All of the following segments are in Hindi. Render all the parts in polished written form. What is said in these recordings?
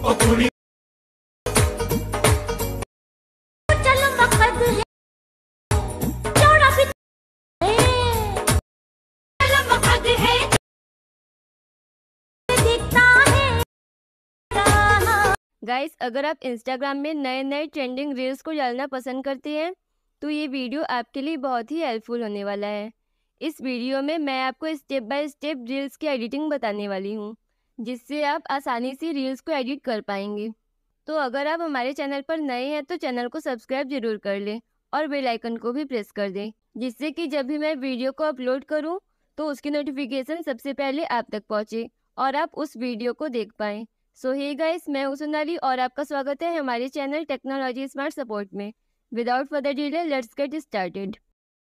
गाइस, अगर आप इंस्टाग्राम में नए नए ट्रेंडिंग रील्स को डालना पसंद करते हैं तो ये वीडियो आपके लिए बहुत ही हेल्पफुल होने वाला है। इस वीडियो में मैं आपको स्टेप बाय स्टेप रील्स की एडिटिंग बताने वाली हूँ, जिससे आप आसानी से रील्स को एडिट कर पाएंगे। तो अगर आप हमारे चैनल पर नए हैं तो चैनल को सब्सक्राइब जरूर कर लें और बेल आइकन को भी प्रेस कर दें, जिससे कि जब भी मैं वीडियो को अपलोड करूँ तो उसकी नोटिफिकेशन सबसे पहले आप तक पहुँचे और आप उस वीडियो को देख पाएँ। सो हे गाइस, मैं हूं सोनाली और आपका स्वागत है हमारे चैनल टेक्नोलॉजी स्मार्ट सपोर्ट में। Without further delay let's get started.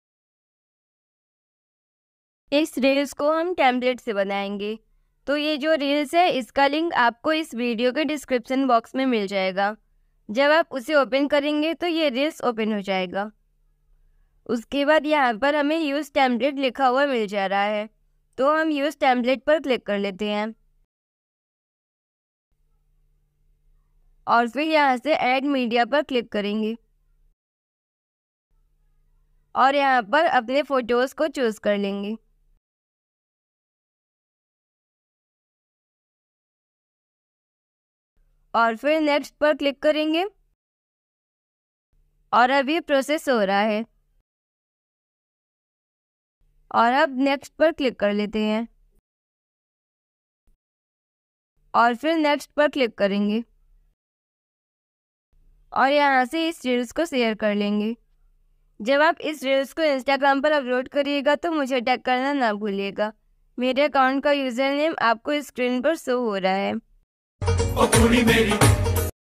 इस रील्स को हम टेम्पलेट से बनाएंगे, तो ये जो रील्स है इसका लिंक आपको इस वीडियो के डिस्क्रिप्शन बॉक्स में मिल जाएगा। जब आप उसे ओपन करेंगे तो ये रील्स ओपन हो जाएगा। उसके बाद यहाँ पर हमें यूज़ टेम्पलेट लिखा हुआ मिल जा रहा है, तो हम यूज़ टेम्पलेट पर क्लिक कर लेते हैं और फिर यहाँ से ऐड मीडिया पर क्लिक करेंगे और यहाँ पर अपने फोटोज़ को चूज़ कर लेंगे और फिर नेक्स्ट पर क्लिक करेंगे और अब ये प्रोसेस हो रहा है और अब नेक्स्ट पर क्लिक कर लेते हैं और फिर नेक्स्ट पर क्लिक करेंगे और यहाँ से इस रील्स को शेयर कर लेंगे। जब आप इस रील्स को इंस्टाग्राम पर अपलोड करिएगा तो मुझे टैग करना ना भूलिएगा। मेरे अकाउंट का यूज़र नेम आपको स्क्रीन पर शो हो रहा है।